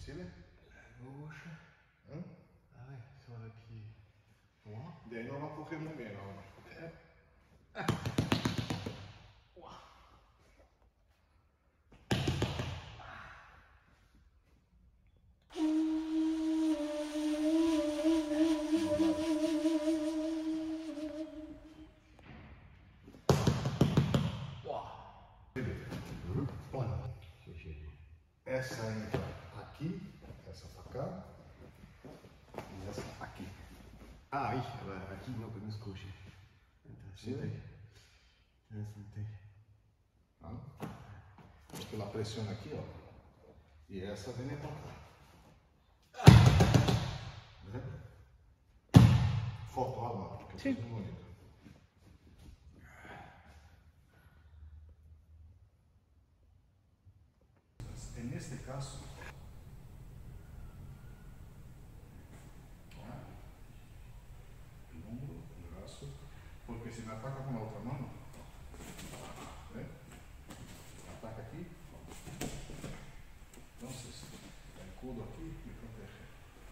Facile? Gauche. Ah ouais, sur le pied droit. De ahí no lo coge muy bien ahora. Voilà. Essa entra aqui, essa pra cá e essa aqui. Ah oui, aqui não podemos cocher. Interessante. Porque ela pressiona aqui, ó. E essa vem pra cá. Foto, alma, porque é muito bonito. En este caso, el hombro, el brazo, porque si me ataca con la otra mano, ¿ve? Ataca aquí, entonces el codo aquí me protege.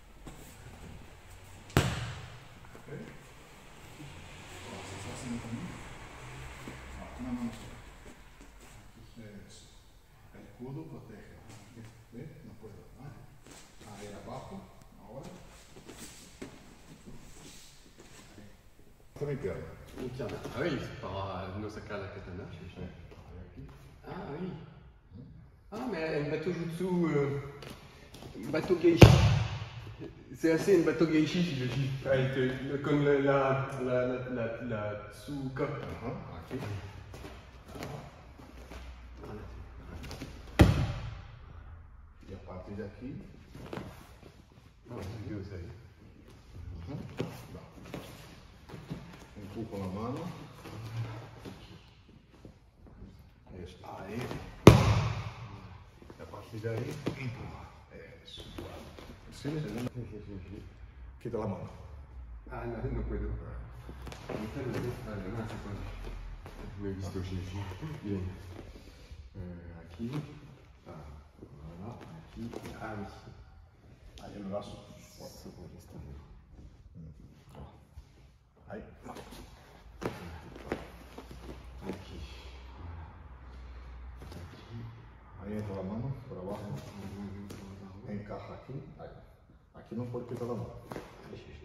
¿Ok? Entonces, ¿estás haciendo conmigo? Una mano sola. Eso. El codo protege. ¿Ve? No puedo. Ahí abajo, ahora. Esta mi pierna. Ah oui, c'est par nos sacs à la katana. Ah oui. Ah mais un bateau jutsu, bateau geishi. C'est assez un bateau geishi, j'imagine. Comme la tsuka. Aqui. E a partir daqui. Empujo la mano. Eso. Ahí. Y a partir de ahí, empuja. Eso. ¿Sí? Quita la mano. Ah no puedo. Me he visto jefe. Bien. Aquí. Voilà. Aquí. Ah oui. Ahí el brazo. Ahí. Aquí. Ahí entra la mano por abajo. Encaja aquí. Ahí. Aquí no puede quitar la mano. Eso.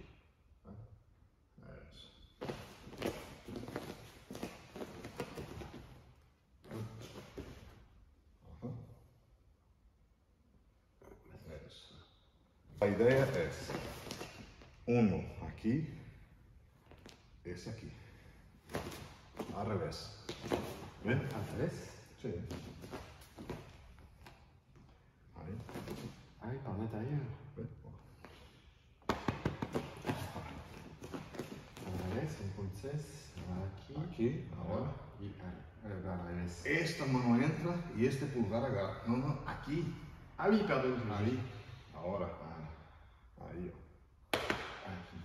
Eso. La idea es uno aquí, ese aquí. Al revés. ¿Ven? Al revés. Sí. Ahí. Ah oui, par l'intérieur. ¿Ven? Al revés, entonces, aquí. Aquí, ahora. Y al revés. Esta mano entra y este pulgar agarra. No, no, aquí. Ah oui, pardon. Ahí. Ahora. Ahí. Aquí.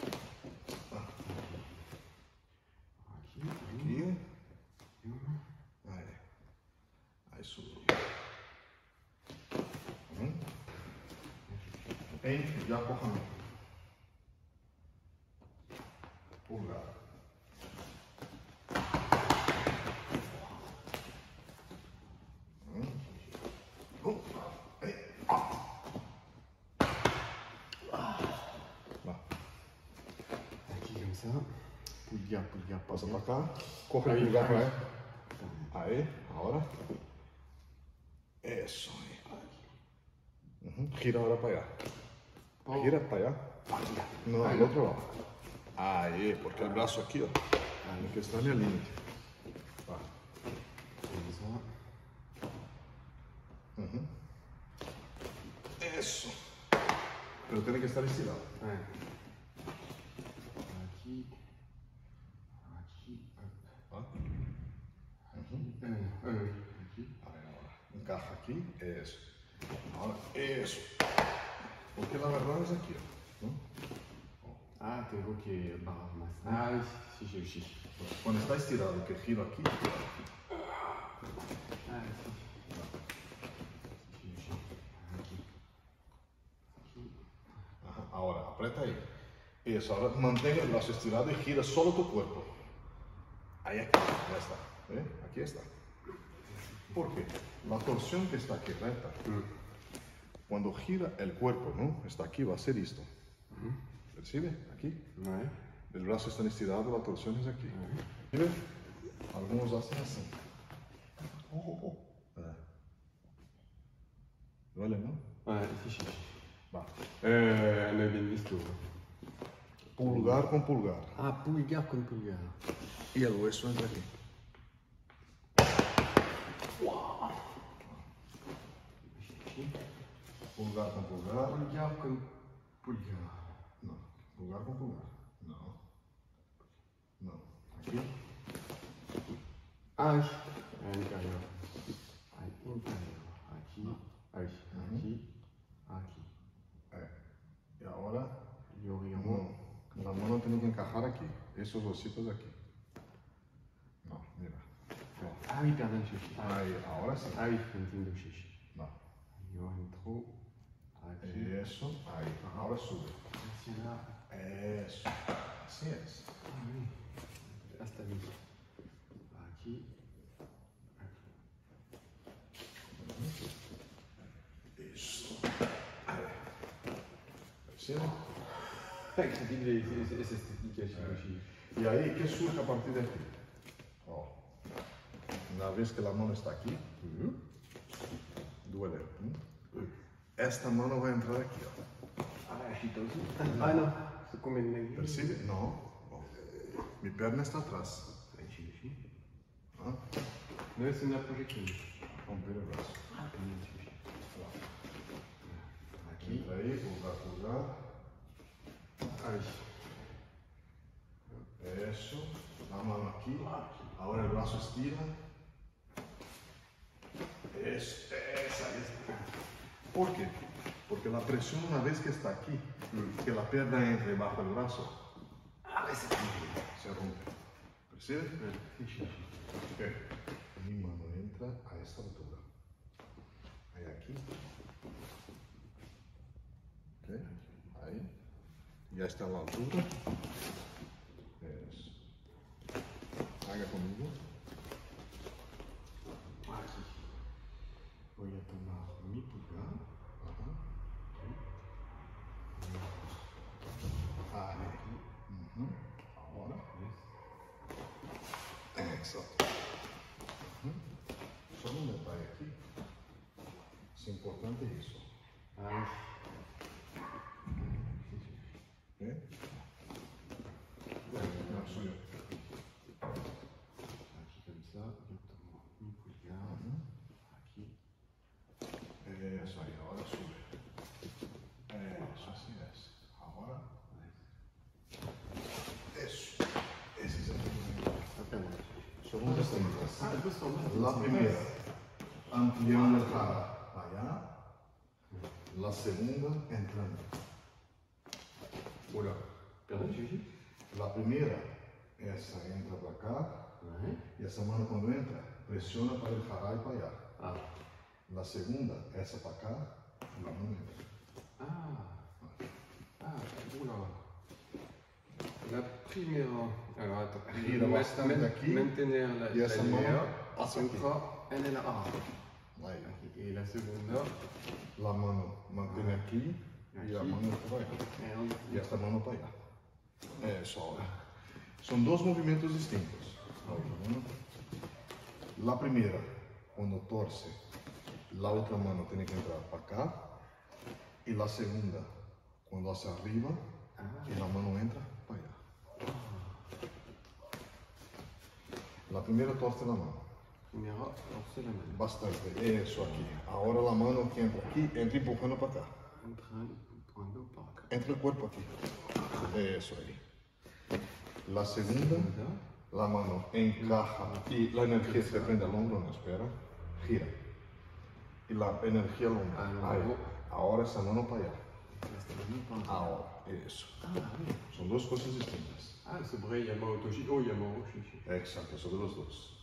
Aquí. Aquí. Ahí. Ahí sube. Ya cojan. Pulgar. Aquí comme ça. Pulgar, Pasa para acá. Coge el pulgar para ahí. Ahí. Ahora. Eso. Gira ahora para allá. Gira para allá. No, al otro lado. Ahí, porque el brazo aquí, tiene que estar en el límite. Va. Eso. Pero tiene que estar estirado. Aquí. Aquí. Aquí. Ahí, ahora. Encaja aquí. Eso. Ahora, eso. Porque la verdad es aquí, ¿no? Ah, tengo que bajar más. Ah oui, sí. Cuando está estirado, que giro aquí. Ah, sí. Aquí. Ahora, aprieta ahí. Eso, ahora mantén el brazo estirado y gira solo tu cuerpo. Ahí, aquí, ya está. ¿Ve? Aquí está. ¿Por qué? La torsión que está aquí recta, cuando gira el cuerpo, ¿no? Está aquí, va a ser esto. ¿Percibe? Aquí. Ouais. El brazo está estirado, la torsión es aquí. ¿Sí? Algunos hacen así. Duele, ¿no? Ouais, si, si. Va. No he bien visto. Pulgar con pulgar. Ah, pulgar con pulgar. Y el hueso entra aquí. Pulgar con pulgar. Pulgar con pulgar. No. Pulgar con pulgar. No. No. Aquí. Ahí. Interior. Ahí, interior. Aquí. Ahí. Aquí. Aquí. Y ahora, Yo digo. no. La mano tiene que encajar aquí. Esos ositos aquí. No, mira. Ah oui, pardon, chichi. Ahí, ahora sí. Ah oui, entiendo, chichi. No. Yo entro aquí. Eso, ahí. Ahora sube. Hacia là. Eso. Así es. Ah oui. Hasta aquí. Aquí. Eso. Ahí. ¿Percibe? Es estética, chichi. Y ahí, ¿qué surge a partir de aquí? Oh. Una vez que la mano está aquí, duele. Esta mano va a entrar aquí. Ah, agitoso. Ah, no. Se come en negro. ¿Percibe? No. Mi pierna está atrás. Chichi. ¿Ah? No es una proyección. Romper el brazo. Ah, también, chichi. Aquí. Entra ahí, pulgar, pulgar. Ahí. Eso. La mano aquí. Ahora el brazo estira. Eso. Esa es. ¿Por qué? Porque la presión una vez que está aquí, que la pierna entre bajo el brazo, se rompe. ¿Percibe? Sí, sí, sí. Ok. Mi mano entra a esta altura. Ahí aquí. Ok. Ahí. Ya está a la altura. Eso. Haga conmigo. Aquí. Voy a tomar mi pulgar. Ahí. Ahora. Eso. Solo un detalle aquí. Es importante eso. Ahí. ¿Eh? No, suyo. Aquí comme ça, yo tomo mi pulgar. Aquí. Eso ahí, ahora sube. Eso, así es. Ahora. Eso. Ese es el movimiento. Son un detalle. La primera, ampliando el jara allá. La segunda, entrando. Oula. Pardon, chichi. La primera, esa entra para acá. Ouais. Y esa mano cuando entra, presiona para el jara y para allá. Ah. La segunda, esa para acá, la mano entra. Oula. La primera. Alors attends. Gira bastante aquí. Mantener la Y esa mano idea. hacia aquí. Entra en el A. Ahí. Y la segunda. La mano mantiene aquí y la mano para allá. Y esta mano para allá. Eso ahora. Son dos movimientos distintos. La primera, cuando torce, la otra mano tiene que entrar para acá. Y la segunda, cuando hacia arriba y la mano entra para allá. La primera torce la mano. Primera, torce la mano. Bastante. Eso aquí. Ahora la mano que entra aquí, entra empujando para acá. Entrando para acá. Entra el cuerpo aquí. Eso ahí. La segunda, la mano encaja y la energía se prende al hombro, no espera, gira. Y la energía al hombro. Ahí. Ahora esa mano para allá. Ahora, eso. Son dos cosas distintas. Ah, c'est vrai, il y a Maotoji. Oh, il y a Maotoji. Exacto, son de los dos.